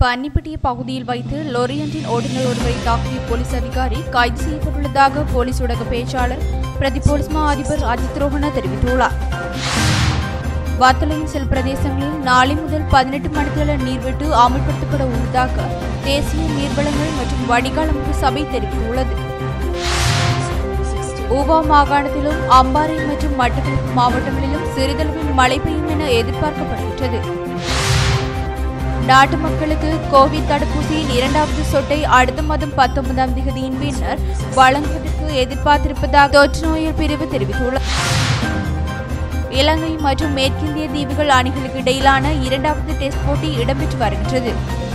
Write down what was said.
பன்னிப்பட்டிய பகுதியில் வைத்து லொரியொன்றின் ஓட்டுநர் ஒருவரை தாக்கிய போலீஸ் அதிகாரி கைது செய்யப்பட்டுள்ளதாக போலீஸ் ஊடக பேச்சாளர் பிரதி போலீஸ் மா அதிபர் அஜித் ரோஹண தெரிவித்துள்ளார். வத்தளையின் சில பிரதேசங்களில் நாளை முதல் 18 மணித்தியால நீர்வெட்டு அமல்படுத்தப்பட உள்ளதாக தேசிய நீர்வளங்கள் மற்றும் வடிகால் அமைப்பு சபை தெரிவித்துள்ளது. ஊவா மாகாணத்திலும் அம்பாறை மற்றும் மட்டக்களப்பு மாவட்டங்களிலும் சிறிதளவில் மழை பெய்யும் என எதிர்பார்க்கப்படுகின்றது. நாட்டு மக்களுக்கு கோவிட் தடுப்பூசியின் 2வது சொட்டை அடுத்த மாதம் 19ஆம் தேதியின் பின்னர் வழங்குவதற்கு எதிர்பார்த்திருப்பதாக தொற்று நோயல் பிரிவு தெரிவித்துள்ளது. இலங்கை மற்றும் மேற்கிந்திய தீவுகள் அணிகளுக்கு இடையிலான 2வது டெஸ்ட் போட்டி இடம்பெற்று வருகின்றது.